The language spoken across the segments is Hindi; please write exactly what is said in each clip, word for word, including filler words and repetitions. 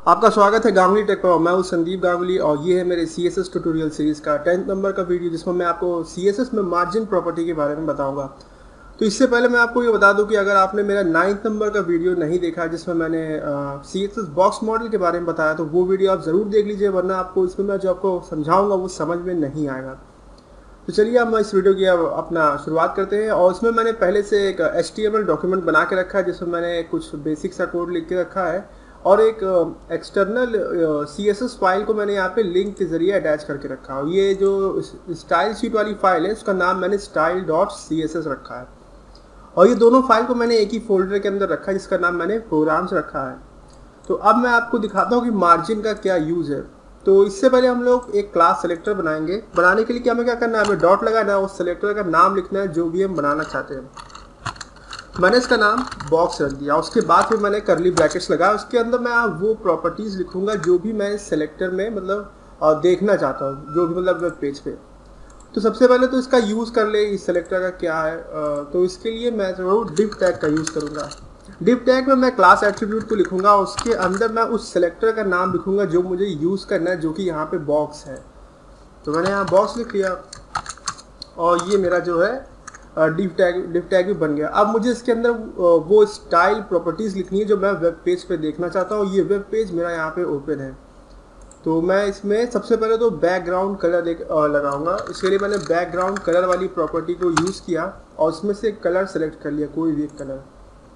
आपका स्वागत है गांगुली टेक पर। मैं हूं संदीप गांगुली और ये है मेरे C S S tutorial series का टेंथ नंबर का वीडियो, जिसमें मैं आपको सी एस एस में मार्जिन प्रॉपर्टी के बारे में बताऊंगा। तो इससे पहले मैं आपको ये बता दूं कि अगर आपने मेरा नाइन्थ नंबर का वीडियो नहीं देखा है जिसमें मैंने C S S box model के बारे में बताया, तो वो वीडियो आप ज़रूर देख लीजिए, वरना आपको इसमें मैं जो आपको समझाऊँगा वो समझ में नहीं आएगा। तो चलिए अब मैं इस वीडियो की अब अपना शुरुआत करते हैं। और इसमें मैंने पहले से एक H T M L document बना के रखा है जिसमें मैंने कुछ बेसिक सा कोड लिख के रखा है, और एक external C S S file को मैंने यहाँ पे लिंक के जरिए अटैच करके रखा है। ये जो स्टाइल शीट वाली फाइल है उसका नाम मैंने style dot C S S रखा है, और ये दोनों फाइल को मैंने एक ही फोल्डर के अंदर रखा है जिसका नाम मैंने प्रोग्राम्स रखा है। तो अब मैं आपको दिखाता हूँ कि मार्जिन का क्या यूज़ है। तो इससे पहले हम लोग एक क्लास सेलेक्टर बनाएंगे। बनाने के लिए क्या हमें क्या करना है, हमें डॉट लगाना है, उस सेलेक्टर का नाम लिखना है जो भी हम बनाना चाहते हैं। मैंने इसका नाम बॉक्स रख दिया, उसके बाद फिर मैंने करली ब्रैकेट्स लगाया, उसके अंदर मैं वो प्रॉपर्टीज़ लिखूंगा जो भी मैं सेलेक्टर में मतलब देखना चाहता हूँ, जो भी मतलब वेब पेज पे। तो सबसे पहले तो इसका यूज़ कर ले, इस सेलेक्टर का क्या है। तो इसके लिए मैं जरूर डिव टैग का यूज़ करूँगा। डिव टैग में मैं क्लास एट्रीब्यूट को लिखूंगा, उसके अंदर मैं उस सेलेक्टर का नाम लिखूंगा जो मुझे यूज़ करना है, जो कि यहाँ पे बॉक्स है। तो मैंने यहाँ बॉक्स लिख लिया और ये मेरा जो है डिव टैग डिव टैग भी बन गया। अब मुझे इसके अंदर वो स्टाइल प्रॉपर्टीज़ लिखनी है जो मैं वेब पेज पे देखना चाहता हूँ। ये वेब पेज मेरा यहाँ पे ओपन है। तो मैं इसमें सबसे पहले तो बैकग्राउंड कलर एक लगाऊंगा। इसके लिए मैंने बैकग्राउंड कलर वाली प्रॉपर्टी को यूज़ किया और उसमें से कलर सेलेक्ट कर लिया, कोई भी एक कलर।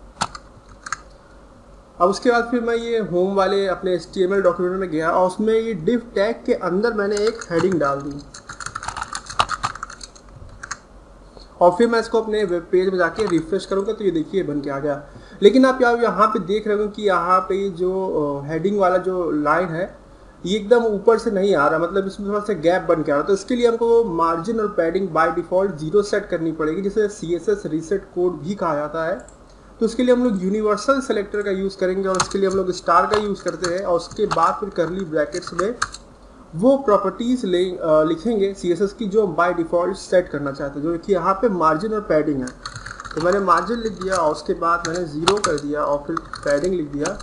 अब उसके बाद फिर मैं ये होम वाले अपने H T M L document में गया और उसमें ये डिव टैग के अंदर मैंने एक हेडिंग डाल दी, और फिर मैं इसको अपने वेब पेज में जाके रिफ्रेश करूँगा तो ये देखिए बन के आ गया। लेकिन आप यहाँ पे देख रहे हो कि यहाँ पे जो हेडिंग वाला जो लाइन है ये एकदम ऊपर से नहीं आ रहा, मतलब इसमें थोड़ा सा गैप बन के आ रहा। तो इसके लिए हमको मार्जिन और padding by default zero set करनी पड़ेगी, जिसे C S S reset code भी कहा जाता है। तो उसके लिए हम लोग यूनिवर्सल सेलेक्टर का यूज़ करेंगे, और उसके लिए हम लोग स्टार का यूज़ करते हैं, और उसके बाद फिर करली ब्रैकेट्स में वो प्रॉपर्टीज़ ले लिखेंगे सी एस एस की जो बाय डिफ़ॉल्ट सेट करना चाहते हैं, जो कि यहाँ पे मार्जिन और पैडिंग है। तो मैंने मार्जिन लिख दिया और उसके बाद मैंने ज़ीरो कर दिया और फिर पैडिंग लिख दिया,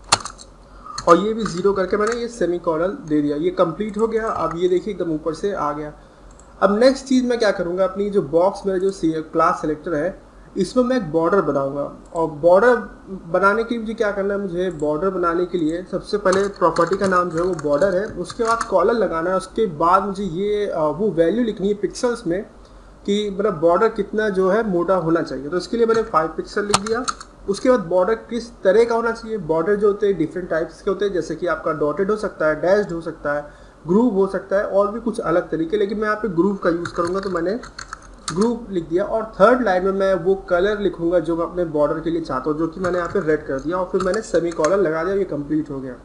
और ये भी ज़ीरो करके मैंने ये सेमी कॉलन दे दिया। ये कंप्लीट हो गया। अब ये देखिए एकदम ऊपर से आ गया। अब नेक्स्ट चीज़ मैं क्या करूँगा, अपनी जो बॉक्स मेरा जो क्लास सेलेक्टर है इसमें मैं एक बॉर्डर बनाऊंगा। और बॉर्डर बनाने के लिए मुझे क्या करना है, मुझे बॉर्डर बनाने के लिए सबसे पहले प्रॉपर्टी का नाम जो है वो बॉर्डर है, उसके बाद कॉलर लगाना है, उसके बाद मुझे ये वो वैल्यू लिखनी है पिक्सल्स में कि मतलब बॉर्डर कितना जो है मोटा होना चाहिए। तो इसके लिए मैंने फाइव पिक्सल लिख दिया। उसके बाद बॉर्डर किस तरह का होना चाहिए, बॉर्डर जो होते हैं डिफरेंट टाइप्स के होते हैं, जैसे कि आपका डॉटेड हो सकता है, डैश्ड हो सकता है, ग्रूव हो सकता है, और भी कुछ अलग तरीके, लेकिन मैं यहाँ पे ग्रूव का यूज़ करूँगा तो मैंने ग्रुप लिख दिया। और थर्ड लाइन में मैं वो कलर लिखूंगा जो मैं अपने बॉर्डर के लिए चाहता हूँ, जो कि मैंने यहाँ पे रेड कर दिया, और फिर मैंने सेमी कॉलर लगा दिया। ये कंप्लीट हो गया।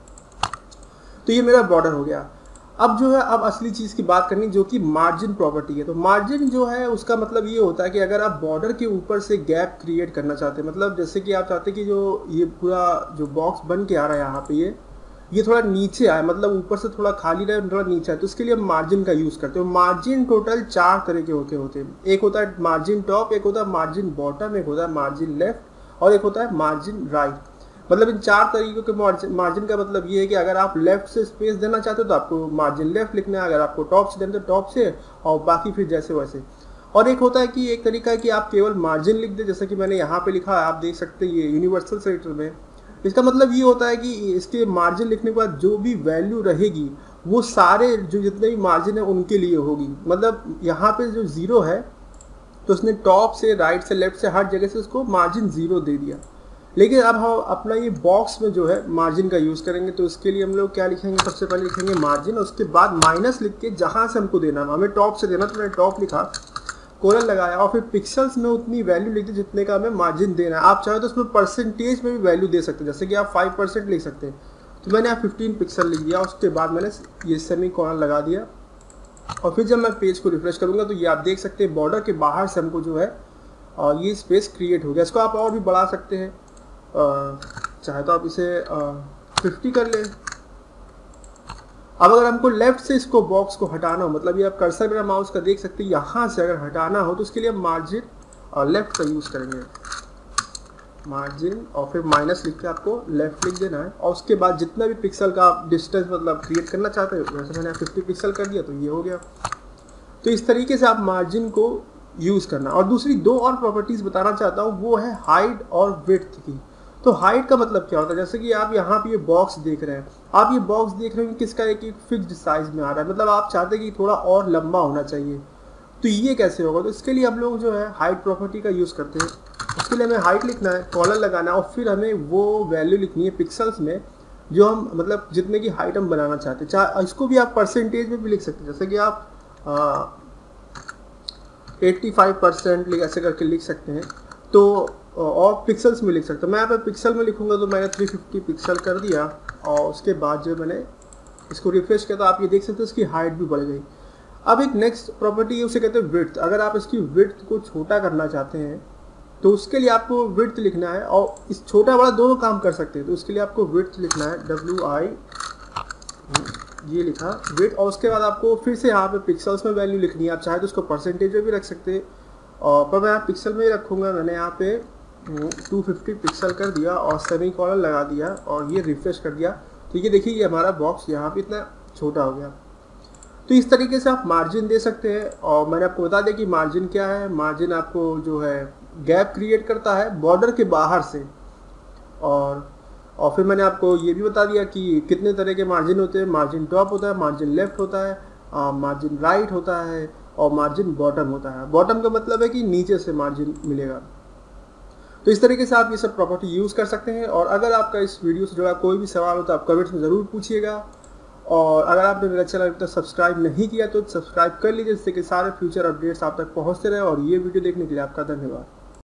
तो ये मेरा बॉर्डर हो गया। अब जो है अब असली चीज़ की बात करनी, जो कि मार्जिन प्रॉपर्टी है। तो मार्जिन जो है उसका मतलब ये होता है कि अगर आप बॉर्डर के ऊपर से गैप क्रिएट करना चाहते हैं, मतलब जैसे कि आप चाहते हैं कि जो ये पूरा जो बॉक्स बन के आ रहा है यहाँ पे ये ये थोड़ा नीचे आए, मतलब ऊपर से थोड़ा खाली रहे, थोड़ा नीचे आए, तो उसके लिए हम मार्जिन का यूज़ करते हैं। मार्जिन टोटल चार तरह के होते होते हैं। एक होता है मार्जिन टॉप, एक होता है मार्जिन बॉटम, एक होता है मार्जिन लेफ्ट, और एक होता है मार्जिन राइट। मतलब इन चार तरीकों के मार्जिन मार्जिन का मतलब ये है कि अगर आप लेफ्ट से स्पेस देना चाहते हो तो आपको मार्जिन लेफ्ट लिखना है, अगर आपको टॉप से देना तो टॉप से, और बाकी फिर जैसे वैसे। और एक होता है कि एक तरीका है कि आप केवल मार्जिन लिख दें, जैसे कि मैंने यहाँ पे लिखा है, आप देख सकते हैं ये यूनिवर्सल सेलेक्टर में। इसका मतलब ये होता है कि इसके मार्जिन लिखने के बाद जो भी वैल्यू रहेगी वो सारे जो जितने भी मार्जिन है उनके लिए होगी। मतलब यहाँ पे जो ज़ीरो है तो उसने टॉप से, राइट से, लेफ्ट से, हर जगह से उसको मार्जिन ज़ीरो दे दिया। लेकिन अब हम अपना ये बॉक्स में जो है मार्जिन का यूज़ करेंगे। तो इसके लिए हम लोग क्या लिखेंगे, सबसे पहले लिखेंगे मार्जिन, उसके बाद माइनस लिख के जहाँ से हमको देना, हमें टॉप से देना तो मैंने टॉप लिखा, कोलन लगाया, और फिर पिक्सल्स में उतनी वैल्यू लिख दी जितने का हमें मार्जिन देना है। आप चाहे तो उसमें परसेंटेज में भी वैल्यू दे सकते हैं, जैसे कि आप फाइव परसेंट लिख सकते हैं। तो मैंने यहाँ फिफ्टीन पिक्सल लिख दिया, उसके बाद मैंने ये सेमी कोलन लगा दिया, और फिर जब मैं पेज को रिफ्रेश करूँगा तो ये आप देख सकते हैं बॉर्डर के बाहर से हमको जो है ये स्पेस क्रिएट हो गया। इसको आप और भी बढ़ा सकते हैं, चाहे तो आप इसे फिफ्टी कर लें। अब अगर हमको लेफ्ट से इसको बॉक्स को हटाना हो, मतलब ये आप कर्सर मेरा माउस का देख सकते हैं, यहाँ से अगर हटाना हो तो उसके लिए हम मार्जिन और लेफ्ट का यूज़ करेंगे। मार्जिन और फिर माइनस लिख के आपको लेफ्ट लिख देना है, और उसके बाद जितना भी पिक्सल का आप डिस्टेंस मतलब क्रिएट करना चाहते हो, वैसे मैंने फिफ्टी पिक्सल कर दिया तो ये हो गया। तो इस तरीके से आप मार्जिन को यूज़ करना। और दूसरी दो और प्रॉपर्टीज़ बताना चाहता हूँ, वो है हाइट और विड्थ की। तो हाइट का मतलब क्या होता है, जैसे कि आप यहाँ पे ये बॉक्स देख रहे हैं, आप ये बॉक्स देख रहे हैं कि किसका एक एक फिक्स्ड साइज में आ रहा है, मतलब आप चाहते हैं कि थोड़ा और लंबा होना चाहिए। तो ये कैसे होगा, तो इसके लिए हम लोग जो है हाइट प्रॉपर्टी का यूज़ करते हैं। उसके लिए हमें हाइट लिखना है, कॉलर लगाना है, और फिर हमें वो वैल्यू लिखनी है पिक्सल्स में जो हम मतलब जितने की हाइट हम बनाना चाहते हैं। चाहे इसको भी आप परसेंटेज में भी लिख सकते हैं, जैसे कि आप एट्टी फाइव परसेंट ऐसे करके लिख सकते हैं। तो और पिक्सल्स में लिख सकते हैं। मैं यहाँ पे पिक्सल में लिखूंगा तो मैंने थ्री फिफ्टी पिक्सल कर दिया, और उसके बाद जो मैंने इसको रिफ्रेश किया तो आप ये देख सकते हो इसकी हाइट भी बढ़ गई। अब एक नेक्स्ट प्रॉपर्टी है, उसे कहते हैं विड्थ। अगर आप इसकी विड्थ को छोटा करना चाहते हैं तो उसके लिए आपको विड्थ लिखना है, और इस छोटा बड़ा दोनों काम कर सकते हैं। तो उसके लिए आपको विड्थ लिखना है, डब्ल्यू आई ये लिखा विड्थ, और उसके बाद आपको फिर से यहाँ पे पिक्सल्स में वैल्यू लिखनी है। आप चाहे तो उसको परसेंटेज में भी रख सकते हैं, और पर मैं यहाँ पिक्सल में ही रखूँगा। मैंने यहाँ पे टू फिफ्टी पिक्सल कर दिया और सेमी कॉलर लगा दिया और ये रिफ्रेश कर दिया। ठीक है, देखिए ये हमारा बॉक्स यहाँ पे इतना छोटा हो गया। तो इस तरीके से आप मार्जिन दे सकते हैं। और मैंने आपको बता दिया कि मार्जिन क्या है। मार्जिन आपको जो है गैप क्रिएट करता है बॉर्डर के बाहर से, और और फिर मैंने आपको ये भी बता दिया कि कितने तरह के मार्जिन होते हैं। मार्जिन टॉप होता है, मार्जिन लेफ्ट होता है, मार्जिन राइट होता है, और मार्जिन बॉटम होता है। बॉटम का मतलब है कि नीचे से मार्जिन मिलेगा। तो इस तरीके से आप ये सब प्रॉपर्टी यूज़ कर सकते हैं। और अगर आपका इस वीडियो से जुड़ा कोई भी सवाल हो तो आप कमेंट्स में ज़रूर पूछिएगा। और अगर आपने मेरा चैनल अभी तक सब्सक्राइब नहीं किया तो सब्सक्राइब कर लीजिए, जिससे कि सारे फ्यूचर अपडेट्स आप तक पहुंचते रहे। और ये वीडियो देखने के लिए आपका धन्यवाद।